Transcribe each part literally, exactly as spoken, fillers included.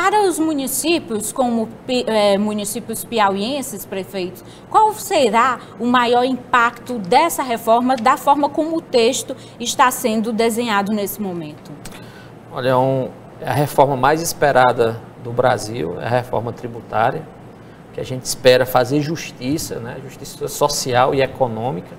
para os municípios, como é, municípios piauienses, prefeitos, qual será o maior impacto dessa reforma, da forma como o texto está sendo desenhado nesse momento? Olha, é um, é a reforma mais esperada do Brasil, é a reforma tributária, que a gente espera fazer justiça, né, justiça social e econômica.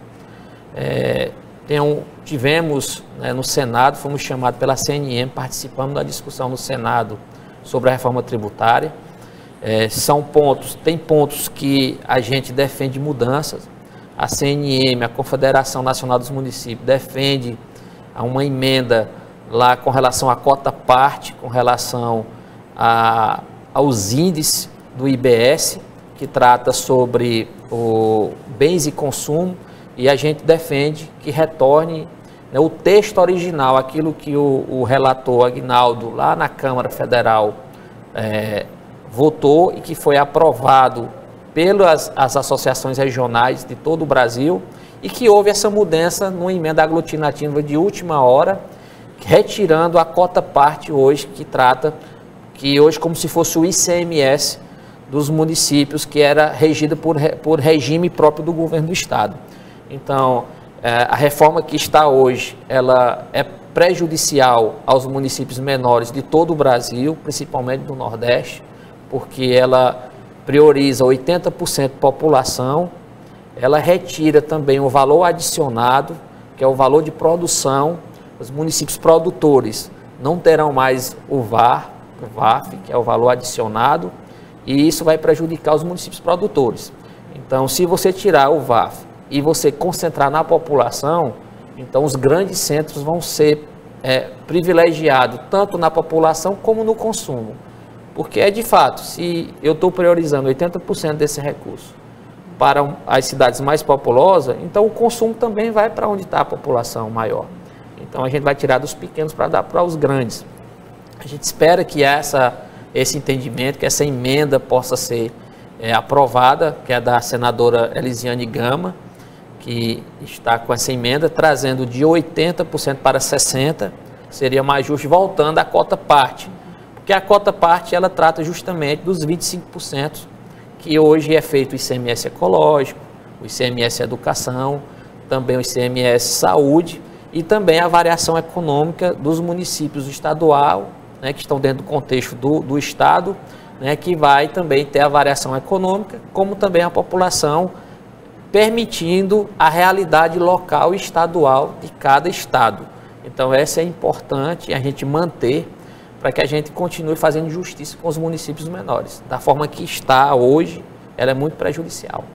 É, tem um, tivemos né, no Senado, fomos chamados pela C N M, participamos da discussão no Senado sobre a reforma tributária. É, são pontos, tem pontos que a gente defende mudanças. A C N M, a Confederação Nacional dos Municípios, defende uma emenda lá com relação à cota parte, com relação a, aos índices do I B S, que trata sobre o bens e consumo, e a gente defende que retorne né, o texto original, aquilo que o, o relator Aguinaldo, lá na Câmara Federal, é, votou e que foi aprovado pelas as associações regionais de todo o Brasil, e que houve essa mudança numa emenda aglutinativa de última hora, retirando a cota parte hoje, que trata, que hoje como se fosse o I C M S dos municípios, que era regida por, por regime próprio do governo do Estado. Então, a reforma que está hoje, ela é prejudicial aos municípios menores de todo o Brasil, principalmente do Nordeste, porque ela prioriza oitenta por cento da população, ela retira também o valor adicionado, que é o valor de produção. Os municípios produtores não terão mais o V A R, o V A F, que é o valor adicionado, e isso vai prejudicar os municípios produtores. Então, se você tirar o V A F e você concentrar na população, então os grandes centros vão ser é, privilegiados tanto na população como no consumo. Porque é de fato, se eu estou priorizando oitenta por cento desse recurso para as cidades mais populosas, então o consumo também vai para onde está a população maior. Então a gente vai tirar dos pequenos para dar para os grandes. A gente espera que essa, esse entendimento, que essa emenda possa ser é, aprovada, que é da senadora Elisiane Gama, que está com essa emenda, trazendo de oitenta por cento para sessenta por cento, seria mais justo, voltando à cota parte. Porque a cota parte, ela trata justamente dos vinte e cinco por cento, que hoje é feito o I C M S ecológico, o I C M S educação, também o I C M S saúde, e também a variação econômica dos municípios estadual, né, que estão dentro do contexto do, do Estado, né, que vai também ter a variação econômica, como também a população, permitindo a realidade local e estadual de cada estado. Então, essa é importante a gente manter para que a gente continue fazendo justiça com os municípios menores. Da forma que está hoje, ela é muito prejudicial.